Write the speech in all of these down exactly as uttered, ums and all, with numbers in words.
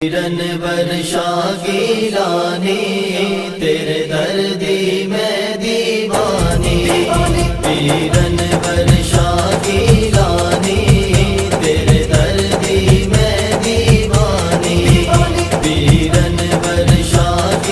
Run वर्षा गिलानी तेरे दर्दी में दीवानी, पीरन वर्षा गिलानी तेरे दर्दी में दीवानी, पीरन वर्षा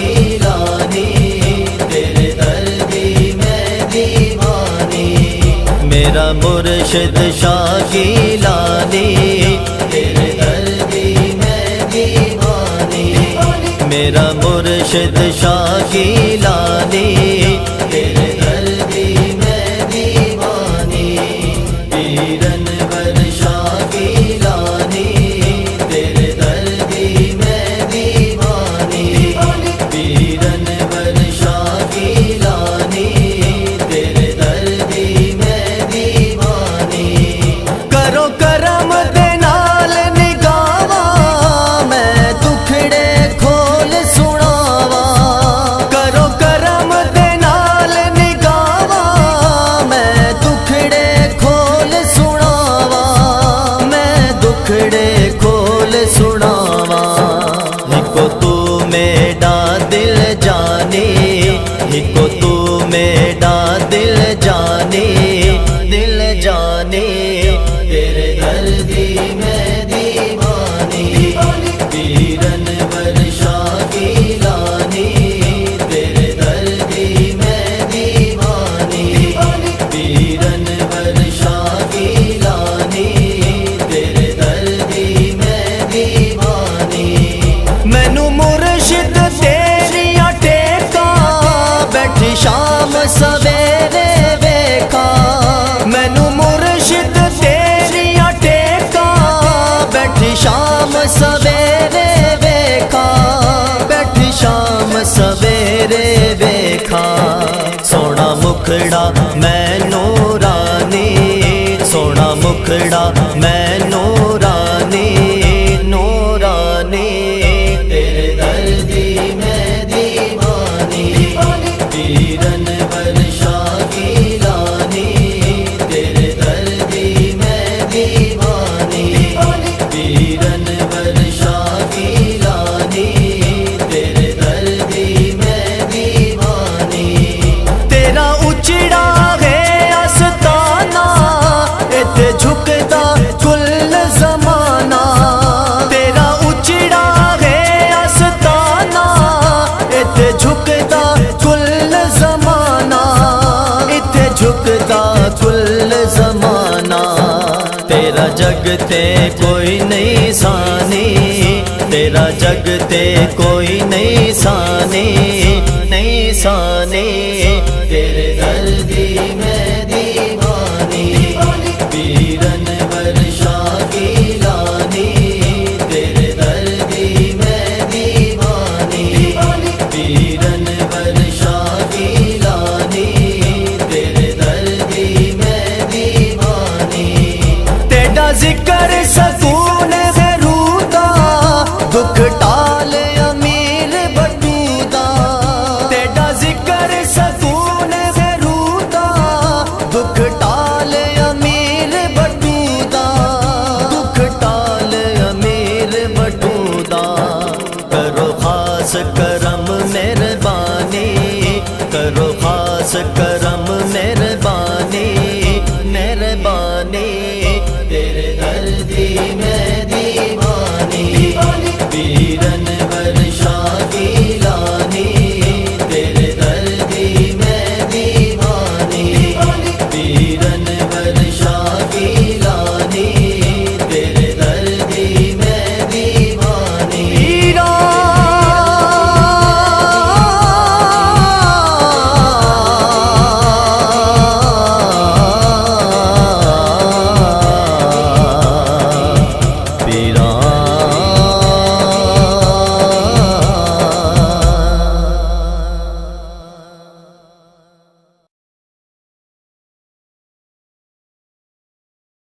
गिलानी तेरे दर्दी में दीवानी। मेरा मुर्शिद शाह गिलानी तेरे दर्दी में दीवानी, मेरा मुर्शिद शाह गिलानी तेरे दर्दी में दीवानी, पीरन वर्षा गिलानी तेरे दर्दी में दीवानी, पीरन वर्षा गिलानी तेरे दर्दी में दीवानी। करो करम दे नाल निगावा मैं दुखड़े खोल सुनावा, करो करम दे नाल निगावा मैं दुखड़े खोल सुनावा, मैं दुखड़े खोल सुनावा। हिको तू मेरा दिल जाने, हिको तू मेरा दिल जाने, दिल जाने तेरे दर्दी में दीवानी, पीरन वर्षा गिलानी तेरे दर्दी में दीवानी, पीरन वर्षा गिलानी तेरे दर्दी में दीवानी। मैनू मुर्शिद तेरियां टेका बैठी शाम सवेरे वेखा, मैनू मुर्शिद तेरियां टेका बैठी शाम सवेरे वेखा, बैठी शाम सवेरे वेखा। सोना मुखड़ा मैं नूरानी, सोना मुखड़ा मैं नूरानी, नूरानी तेरे दर्दी में दीवानी, पीरन वर्षा गिलानी तेरे दर्दी में दीवानी, पीरन वर्षा गिलानी तेरे दर्दी में दीवानी। तेरा उचड़ा है आस्ताना इत्थे झुकदा कुल ज़माना, तेरा उचड़ा है आस्ताना इत्थे झुकदा कुल ज़माना, इत्थे झुकदा कुल ज़माना। तेरा जगते कोई नहीं सानी, तेरा जगते कोई नहीं सानी, नहीं सानी तेरे दर्दी में दीवानी, पीरन वर्षा गिलानी तेरे दर्दी में दीवानी, पीरन वर्षा गिलानी तेरे दर्दी में दीवानी। तेरा जिक्र सकून है रूदा दुख टाल अमीर बटूदा, तेरा जिक्र सकून है रूदा दुख टाल अमीर बटूदा, दुख टाल अमीर बटूदा। करो खास करम मेहरबानी, करो खास करम